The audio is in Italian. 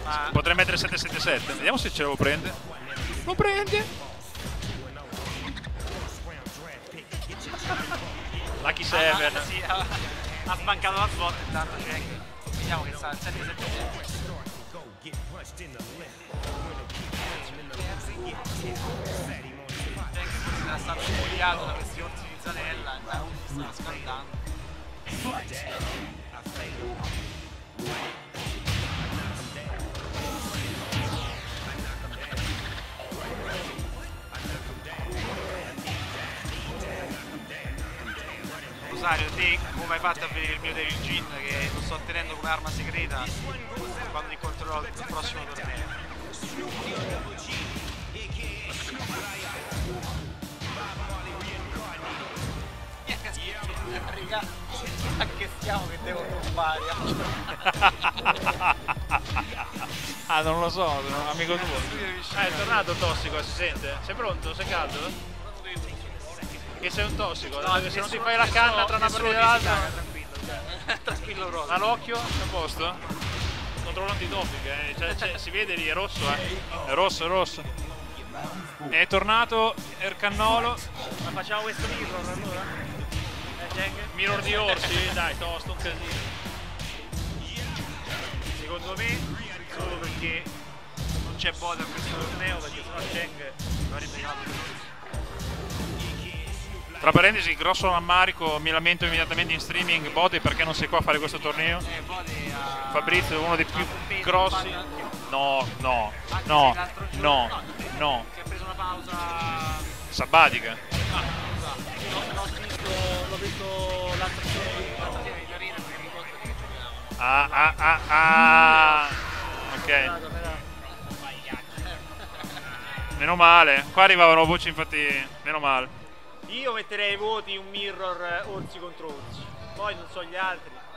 Potrei mettere 777. Vediamo se ce lo prende. Lo prende. Lucky 7. Sì, ha sbancato la slot intanto c'è. Vediamo che sta al 777. Era stato spogliato da questi orsi di zanella e sta scaldando. Rosario, te come hai fatto a vedere il mio Devil Jin che lo sto tenendo come arma segreta quando incontrerò il prossimo torneo? Raga, a che stiamo che devo tombare? Ah, non lo so, amico tuo. È tornato tossico, si sente? Sei pronto? Sei caldo? Che sei un tossico, no, se non ti fai la canna tra una partita e l'altra. Tranquillo, tranquillo proprio. All'occhio, a posto? Controllo antidoping, cioè, si vede lì, è rosso, È rosso, è rosso. È tornato Ercannolo. Ma facciamo questo mirror allora? Mirror di orsi, dai, tosto, un casino. Secondo me, solo perché non c'è Bode a questo torneo, perché sennò Cheng lo avrebbe chiamato. Tra parentesi, grosso rammarico, mi lamento immediatamente in streaming, Bode perché non sei qua a fare questo torneo? Fabrizio è uno dei più grossi. No, no, no, no, no. Che ha preso una pausa sabbatica. L'ho visto l'altra sera in arena perché mi ricordo che giocavamo. Ok. Meno male, qua arrivavano voci, infatti, meno male. Io metterei ai voti un mirror orsi contro orsi, poi non so gli altri.